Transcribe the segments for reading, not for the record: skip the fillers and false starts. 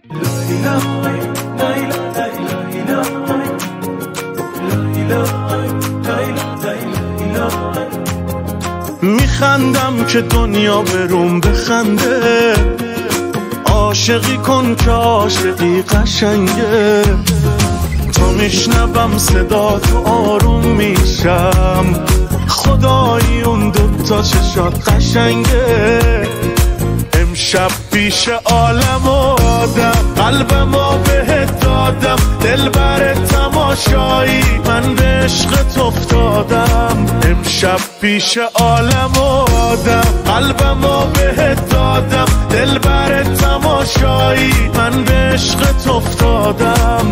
میخندم که دنیا بروم بخنده، عاشقی کن که عاشقی قشنگه. تا میشنوم صدا تو آروم میشم، خدایی اون دوتا چشات قشنگه. امشب پیش عالم و آدم قلبمو بهت دادم، دل بر تماشایی من به عشقت افتادم. امشب پیش عالم و آدم قلبمو بهت دادم، دل بر تماشایی من به عشقت افتادم.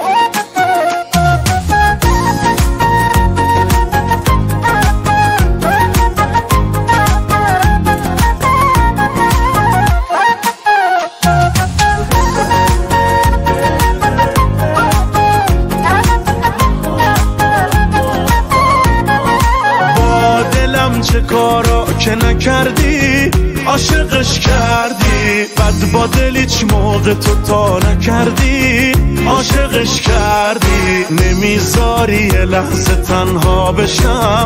چه کارا که نکردی عاشقش کردی، بد با دل هیچ موقع تو تا نکردی عاشقش کردی. نمیذاری یه لحظه تنها بشم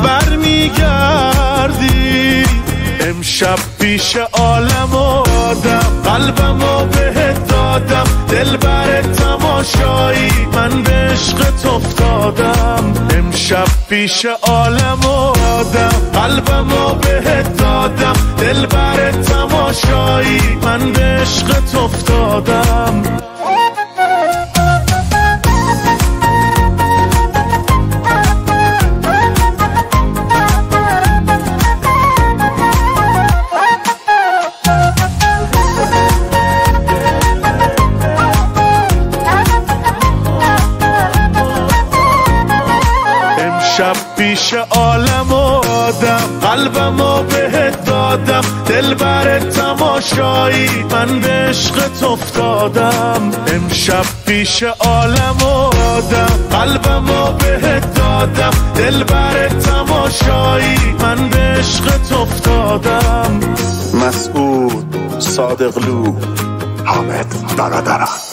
برمیگردی. امشب پیش عالم و آدم قلبمو بهت دادم، دل بر تماشایی من به عشقت افتادم. امشب پیش عالم و آدم قلبمو بهت دادم، دل بر تماشایی من به عشقت افتادم. شب پیش عالم و آدم قلبمو بهت دادم، دل بر تماشایی من به عشقت افتادم. امشب پیش عالم و آدم قلبمو بهت دادم، دل بر تماشایی من به عشقت افتادم. مسعود صادقلو، حامد برادران.